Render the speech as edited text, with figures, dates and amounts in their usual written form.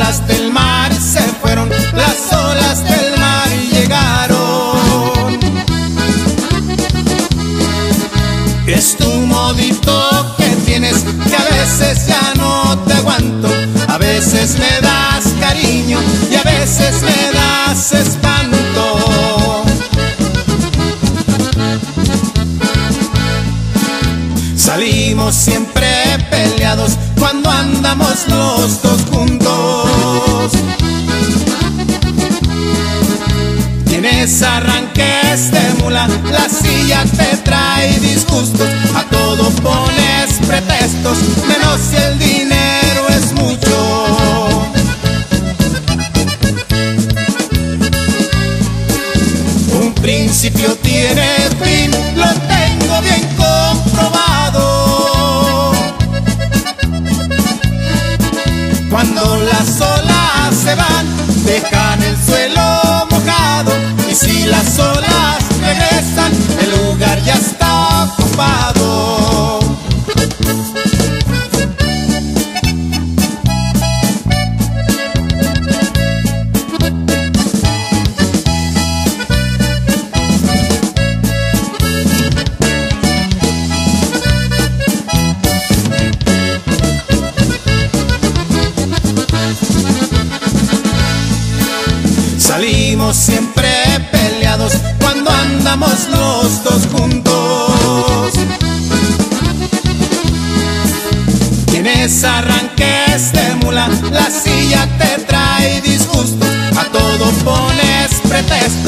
olas del mar se fueron, las olas del mar llegaron. Es tu modito que tienes, que a veces ya no te aguanto. A veces me das cariño y a veces me das espanto. Salimos siempre peleados cuando andamos los dos juntos. Tienes arranques de mula, la silla te trae disgustos. A todo pones pretextos, menos si el dinero es mucho. Un principio tiene fin, lo tengo bien comprobado. Cuando las olas se van, dejan el suelo mojado. Y si las olas regresan, el lugar ya está ocupado. Salimos siempre peleados cuando andamos los dos juntos. Tienes arranques de mula, la silla te trae disgusto. A todo pones pretexto,